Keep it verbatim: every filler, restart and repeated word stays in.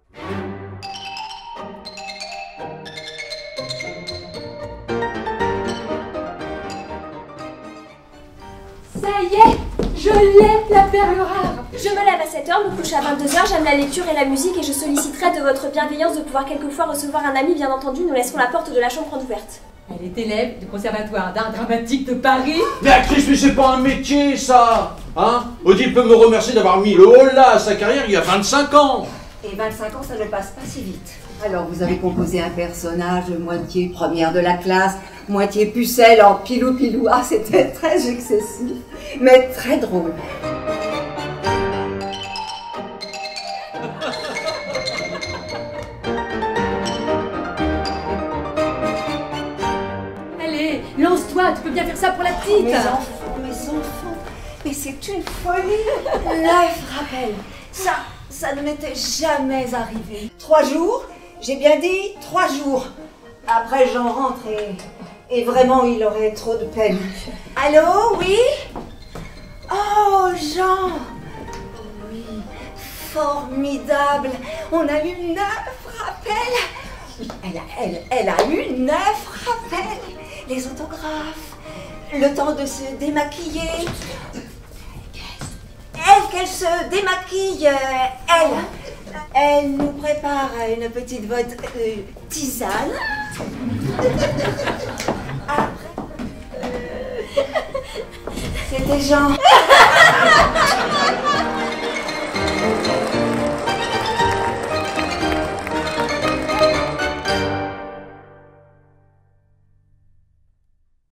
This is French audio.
Ça y est, je l'ai, la perle rare. Je me lève à sept heures, me couche à vingt-deux heures, j'aime la lecture et la musique et je solliciterai de votre bienveillance de pouvoir quelquefois recevoir un ami, bien entendu, nous laisserons la porte de la chambre ouverte. Elle est élève du conservatoire d'art dramatique de Paris. Mais actrice, mais c'est pas un métier, ça. Hein? Odile peut me remercier d'avoir mis le haut là à sa carrière il y a vingt-cinq ans. Et vingt-cinq ans, ça ne passe pas si vite. Alors, vous avez composé un personnage moitié première de la classe, moitié pucelle en pilou-pilou. Ah, c'était très excessif, mais très drôle. Allez, lance-toi, tu peux bien faire ça pour la petite. Mes enfants, mes enfants, mais c'est une folie. Life rappel, ça, ça ne m'était jamais arrivé. Trois jours, j'ai bien dit trois jours. Après, j'en rentre et, et vraiment, il aurait trop de peine. Allô, oui? Oh, Jean! Oui, formidable. On a eu neuf rappels. Elle a, elle, elle a eu neuf rappels. Les autographes, le temps de se démaquiller. Elle, qu'elle se démaquille, euh, elle, elle nous prépare une petite botte euh, tisane. Après, euh, c'était Jean.